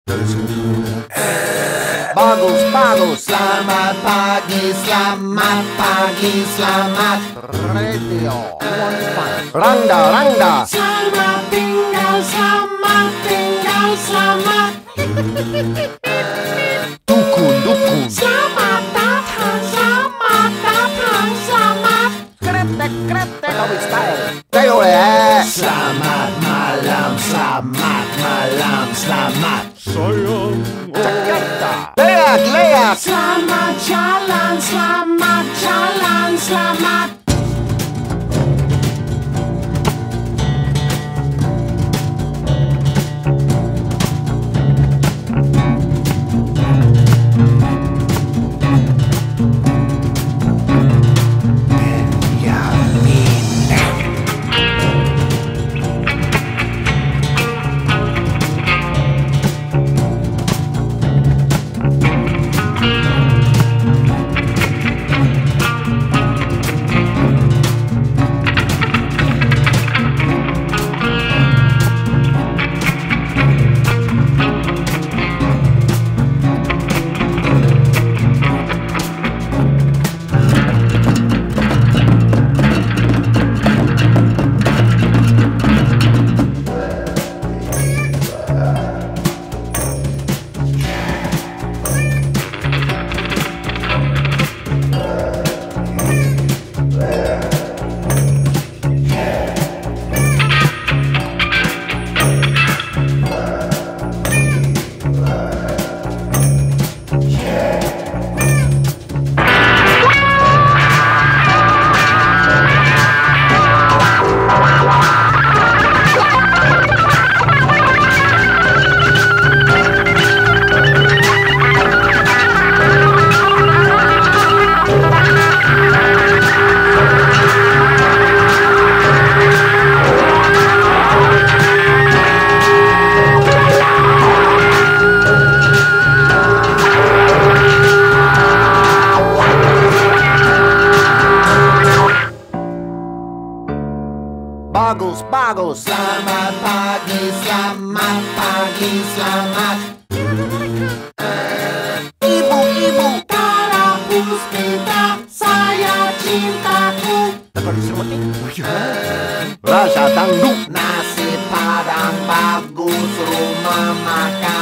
Bagus, bagus. Selamat pagi, selamat pagi, selamat. Radio. Rangda, Rangda. Selamat tinggal, selamat tinggal, selamat. Dukun, dukun. Selamat datang, selamat datang, selamat. Kretek, kretek. Kau style. Teole. Selamat malam, selamat malam, selamat. Sayang, Jakarta. Leak, leak. Selamat jalan, selamat jalan, selamat. Bagus, bagus. Selamat pagi, selamat pagi, selamat. Ibu, ibu. Para puspita, saya cintaku. Rasa tangguh. Nasi padang bagus, rumah makan